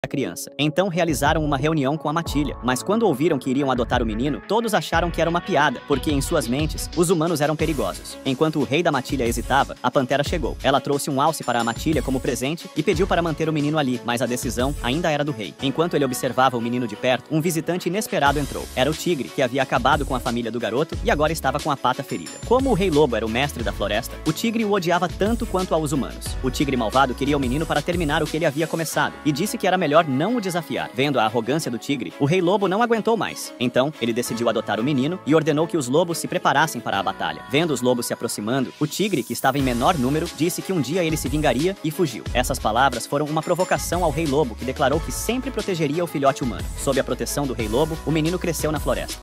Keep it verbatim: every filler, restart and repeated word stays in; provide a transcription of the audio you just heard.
a criança. Então realizaram uma reunião com a matilha, mas quando ouviram que iriam adotar o menino, todos acharam que era uma piada, porque em suas mentes, os humanos eram perigosos. Enquanto o rei da matilha hesitava, a pantera chegou. Ela trouxe um alce para a matilha como presente e pediu para manter o menino ali, mas a decisão ainda era do rei. Enquanto ele observava o menino de perto, um visitante inesperado entrou. Era o tigre, que havia acabado com a família do garoto e agora estava com a pata ferida. Como o rei lobo era o mestre da floresta, o tigre o odiava tanto quanto aos humanos. O tigre malvado queria o menino para terminar o que ele havia começado e disse que era melhor não o desafiar. Vendo a arrogância do tigre, o rei lobo não aguentou mais. Então, ele decidiu adotar o menino e ordenou que os lobos se preparassem para a batalha. Vendo os lobos se aproximando, o tigre, que estava em menor número, disse que um dia ele se vingaria e fugiu. Essas palavras foram uma provocação ao rei lobo, que declarou que sempre protegeria o filhote humano. Sob a proteção do rei lobo, o menino cresceu na floresta.